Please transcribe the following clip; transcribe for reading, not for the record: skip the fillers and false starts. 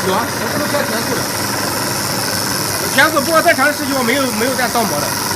有啊，我这个加甜素的，甜素不过再长时间我没有带倒模的。